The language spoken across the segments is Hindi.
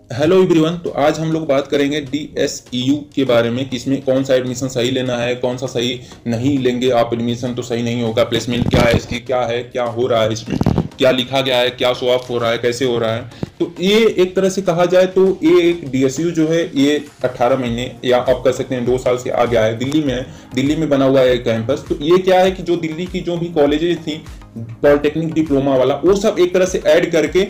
Hello everyone. तो आज हम लोग बात करेंगे DSEU के बारे में कि इसमें कौन सा एडमिशन सही लेना है, कौन सा सही नहीं लेंगे आप एडमिशन तो सही नहीं होगा। प्लेसमेंट क्या है इसकी, क्या है, क्या हो रहा है, इसमें क्या लिखा गया है, क्या शो ऑफ हो रहा है, कैसे हो रहा है। तो ये एक तरह से कहा जाए तो ये एक DSU जो है ये 18 महीने या आप कह सकते हैं 2 साल से आ गया है। दिल्ली में है, दिल्ली में बना हुआ है कैंपस। तो ये क्या है कि जो दिल्ली की जो भी कॉलेजेस थी पॉलिटेक्निक डिप्लोमा वाला, वो सब एक तरह से ऐड करके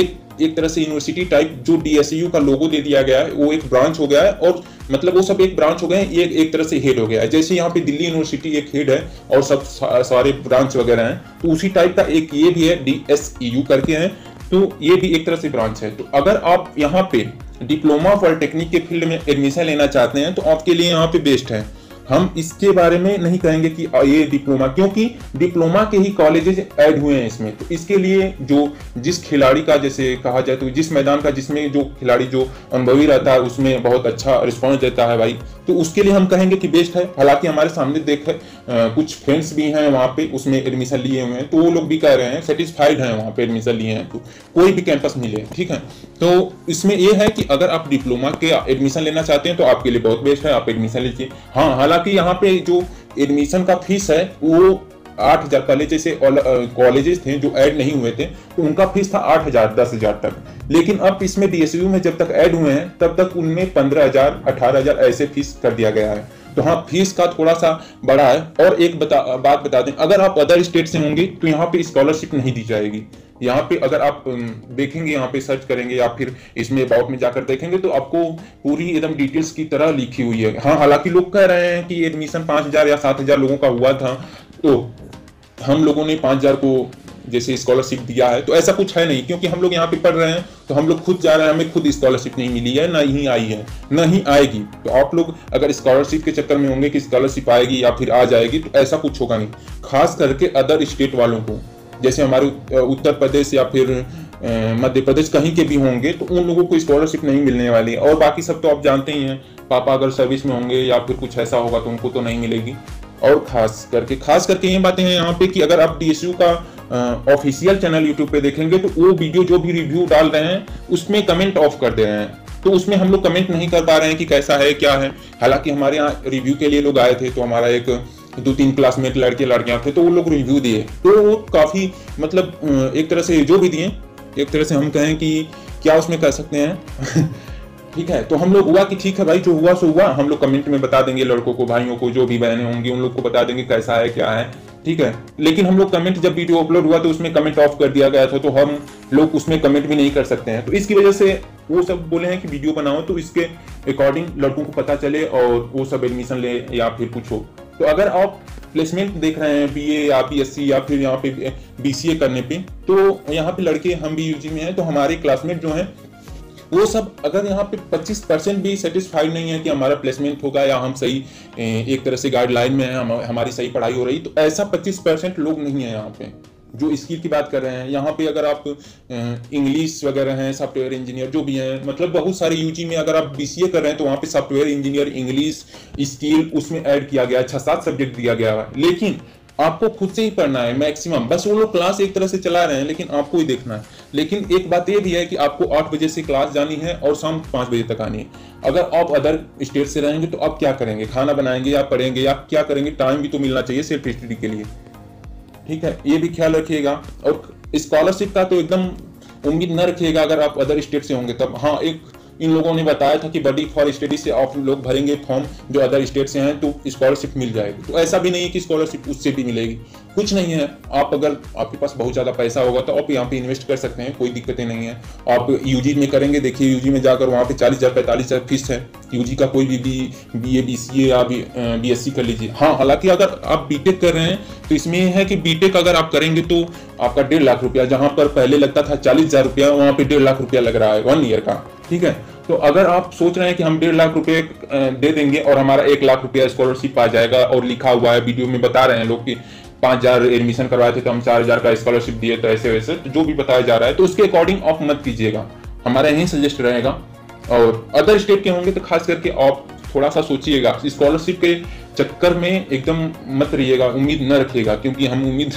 एक तरह से यूनिवर्सिटी टाइप जो DSU का लोगो दे दिया गया है, वो एक ब्रांच हो गया है। और मतलब वो सब एक ब्रांच हो गए हैं, ये एक तरह से हेड हो गया है। जैसे यहाँ पे दिल्ली यूनिवर्सिटी एक हेड है और सब सारे ब्रांच वगैरह हैं, तो उसी टाइप का एक ये भी है, DSEU करके है। तो ये भी एक तरह से ब्रांच है। तो अगर आप यहाँ पे डिप्लोमा पॉलिटेक्निक के फील्ड में एडमिशन लेना चाहते हैं तो आपके लिए यहाँ पे बेस्ट है। हम इसके बारे में नहीं कहेंगे कि ये डिप्लोमा, क्योंकि डिप्लोमा के ही कॉलेजेस ऐड हुए हैं इसमें। तो इसके लिए जो जिस खिलाड़ी का, जैसे कहा जाए तो जिस मैदान का, जिसमें जो खिलाड़ी जो अनुभवी रहता है उसमें बहुत अच्छा रिस्पॉन्स देता है भाई, तो उसके लिए हम कहेंगे कि बेस्ट है। हालांकि हमारे सामने देखे कुछ फ्रेंड्स भी हैं वहाँ पे उसमें एडमिशन लिए हुए हैं, तो वो लोग भी कह रहे हैं सेटिस्फाइड हैं वहाँ पे एडमिशन लिए हैं, तो कोई भी कैंपस मिले, ठीक है। तो इसमें ये है कि अगर आप डिप्लोमा के एडमिशन लेना चाहते हैं तो आपके लिए बहुत बेस्ट है, आप एडमिशन लीजिए। हाँ, हालांकि यहाँ पे जो एडमिशन का फीस है वो 8,000, पहले जैसे कॉलेजेस थे जो ऐड नहीं हुए थे तो उनका फीस था 8,000 10,000 तक। लेकिन अब इसमें DSU में जब तक ऐड हुए हैं तब तक उनमें 15,000 18,000 ऐसे फीस कर दिया गया है। तो हाँ, फीस का थोड़ा सा बड़ा है। और एक बात बता दें, अगर आप अदर स्टेट से होंगे तो यहाँ पे स्कॉलरशिप नहीं दी जाएगी। यहाँ पे अगर आप देखेंगे, यहाँ पे सर्च करेंगे या फिर इसमें अबाउट में जाकर देखेंगे तो आपको पूरी एकदम डिटेल्स की तरह लिखी हुई है। हाँ, हालांकि लोग कह रहे हैं कि एडमिशन 5,000 या 7,000 लोगों का हुआ था, तो हम लोगों ने 5,000 को जैसे स्कॉलरशिप दिया है, तो ऐसा कुछ है नहीं। क्योंकि हम लोग यहाँ पे पढ़ रहे हैं तो हम लोग खुद जा रहे हैं, हमें खुद स्कॉलरशिप नहीं मिली है, ना ही आई है, ना ही आएगी। तो आप लोग अगर स्कॉलरशिप के चक्कर में होंगे कि स्कॉलरशिप आएगी या फिर आ जाएगी, तो ऐसा कुछ होगा नहीं। खास करके अदर स्टेट वालों को, जैसे हमारे उत्तर प्रदेश या फिर मध्य प्रदेश कहीं के भी होंगे, तो उन लोगों को स्कॉलरशिप नहीं मिलने वाली है। और बाकी सब तो आप जानते ही हैं, पापा अगर सर्विस में होंगे या फिर कुछ ऐसा होगा तो उनको तो नहीं मिलेगी। और खास करके ये बातें हैं यहाँ पे कि अगर आप DSU का ऑफिशियल चैनल यूट्यूब पे देखेंगे तो वो वीडियो जो भी रिव्यू डाल रहे हैं उसमें कमेंट ऑफ कर दे रहे हैं। तो उसमें हम लोग कमेंट नहीं कर पा रहे हैं कि कैसा है क्या है। हालांकि हमारे यहाँ रिव्यू के लिए लोग आए थे, तो हमारा एक 2-3 क्लासमेट लड़के लड़कियां थे, तो वो लोग रिव्यू दिए, तो वो काफी मतलब एक तरह से जो भी दिए, एक तरह से हम कहें कि क्या उसमें कह सकते हैं ठीक है। तो हम लोग हुआ कि ठीक है भाई, जो हुआ सो हुआ। हम लोग कमेंट में बता देंगे लड़कों को, भाइयों को, जो भी बहनें होंगी उन लोग को बता देंगे कैसा है क्या है, ठीक है। लेकिन हम लोग कमेंट, जब वीडियो अपलोड हुआ तो उसमें कमेंट ऑफ कर दिया गया था, तो हम लोग उसमें कमेंट भी नहीं कर सकते हैं। तो इसकी वजह से वो सब बोले हैं कि वीडियो बनाओ तो इसके अकॉर्डिंग लड़कों को पता चले और वो सब एडमिशन ले या फिर कुछ हो। तो अगर आप प्लेसमेंट देख रहे हैं BA या BSc या फिर यहाँ पे BCA करने पे, तो यहाँ पे लड़के, हम भी UG में हैं, तो हमारे क्लासमेट जो हैं वो सब अगर यहाँ पे 25% भी सेटिस्फाइड नहीं है कि हमारा प्लेसमेंट होगा या हम सही एक तरह से गाइडलाइन में है, हमारी सही पढ़ाई हो रही, तो ऐसा 25% लोग नहीं है यहाँ पे जो स्किल की बात कर रहे हैं। यहाँ पे अगर आप इंग्लिश वगैरह हैं, सॉफ्टवेयर इंजीनियर जो भी हैं, मतलब बहुत सारे UG में अगर आप BCA कर रहे हैं तो वहाँ पे सॉफ्टवेयर इंजीनियर, इंग्लिश स्किल उसमें ऐड किया गया है, 6-7 सब्जेक्ट दिया गया है। लेकिन आपको खुद से ही पढ़ना है मैक्सिमम, बस वो लोग क्लास एक तरह से चला रहे हैं लेकिन आपको ही देखना है। लेकिन एक बात ये भी है कि आपको 8 बजे से क्लास जानी है और शाम 5 बजे तक आनी है। अगर आप अदर स्टेट से रहेंगे तो आप क्या करेंगे, खाना बनाएंगे या पढ़ेंगे या क्या करेंगे, टाइम भी तो मिलना चाहिए सेल्फ स्टडी के लिए, ठीक है। ये भी ख्याल रखिएगा। और स्कॉलरशिप का तो एकदम उम्मीद न रखिएगा अगर आप अदर स्टेट से होंगे तब। हाँ, एक इन लोगों ने बताया था कि बडी फॉर स्टडी से आप लोग भरेंगे फॉर्म जो अदर स्टेट से हैं तो स्कॉलरशिप मिल जाएगी। तो ऐसा भी नहीं है कि स्कॉलरशिप उससे भी मिलेगी, कुछ नहीं है। आप अगर आपके पास बहुत ज़्यादा पैसा होगा तो आप यहाँ पे इन्वेस्ट कर सकते हैं, कोई दिक्कतें नहीं है। आप UG में करेंगे, देखिए UG में जाकर वहाँ पे 40,000 45,000 फीस है। UG का कोई भी BA BCA या BSc कर लीजिए। हाँ, हालांकि अगर आप BTech कर रहे हैं तो इसमें यह है कि BTech अगर आप करेंगे तो आपका 1.5 लाख रुपया, जहाँ पर पहले लगता था 40,000 रुपया, वहाँ पे 1.5 लाख रुपया लग रहा है 1 ईयर का, ठीक है। तो अगर आप सोच रहे हैं कि हम 1.5 लाख रुपए दे देंगे और हमारा 1 लाख रुपया स्कॉलरशिप आ जाएगा, और लिखा हुआ है वीडियो में बता रहे हैं लोग कि 5,000 एडमिशन करवाए थे तो हम 4,000 का स्कॉलरशिप दिए, तो ऐसे वैसे तो जो भी बताया जा रहा है तो उसके अकॉर्डिंग आप मत कीजिएगा, हमारा यही सजेस्ट रहेगा। और अदर स्टेट के होंगे तो खास करके आप थोड़ा सा सोचिएगा, स्कॉलरशिप के चक्कर में एकदम मत रहिएगा, उम्मीद न रखिएगा, क्योंकि हम उम्मीद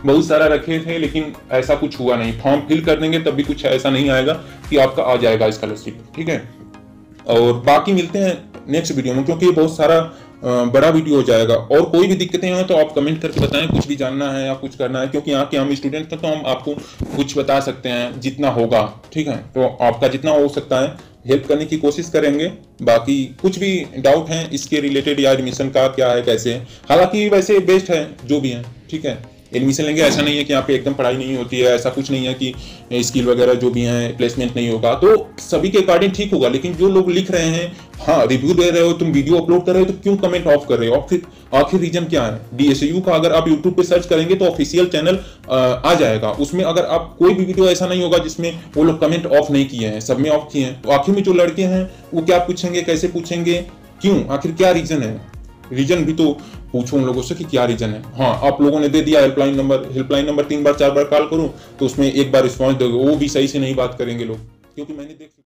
बहुत सारा रखे थे लेकिन ऐसा कुछ हुआ नहीं। फॉर्म फिल कर देंगे तब भी कुछ ऐसा नहीं आएगा कि आपका आ जाएगा स्कॉलरशिप, ठीक है। और बाकी मिलते हैं नेक्स्ट वीडियो में, क्योंकि ये बहुत सारा बड़ा वीडियो हो जाएगा। और कोई भी दिक्कतें हो तो आप कमेंट करके बताएं, कुछ भी जानना है या कुछ करना है, क्योंकि यहाँ के हम स्टूडेंट हैं तो हम आपको कुछ बता सकते हैं जितना होगा, ठीक है। तो आपका जितना हो सकता है हेल्प करने की कोशिश करेंगे। बाकी कुछ भी डाउट है इसके रिलेटेड या एडमिशन का क्या है कैसे है, हालांकि वैसे बेस्ट है जो भी है, ठीक है। एडमिशन लेंगे ऐसा नहीं है कि यहाँ पे एकदम पढ़ाई नहीं होती है, ऐसा कुछ नहीं है कि स्किल वगैरह जो भी हैं प्लेसमेंट नहीं होगा, तो सभी के अकॉर्डिंग ठीक होगा। लेकिन जो लोग लिख रहे हैं, हाँ रिव्यू दे रहे हो, तुम वीडियो अपलोड कर रहे हो, तो क्यों कमेंट ऑफ कर रहे हो? आखिर रीजन क्या है? DSU का अगर आप यूट्यूब पे सर्च करेंगे तो ऑफिशियल चैनल आ जाएगा, उसमें अगर आप कोई भी वीडियो ऐसा नहीं होगा जिसमें वो लोग कमेंट ऑफ नहीं किए हैं, सब में ऑफ किए हैं। तो आखिर में जो लड़के हैं वो क्या पूछेंगे, कैसे पूछेंगे, क्यों, आखिर क्या रीजन है? रीजन भी तो पूछो उन लोगों से कि क्या रीजन है। हाँ आप लोगों ने दे दिया हेल्पलाइन नंबर 3 बार 4 बार कॉल करूं तो उसमें एक बार रिस्पॉन्स दोगे, वो भी सही से नहीं बात करेंगे लोग, क्योंकि मैंने देख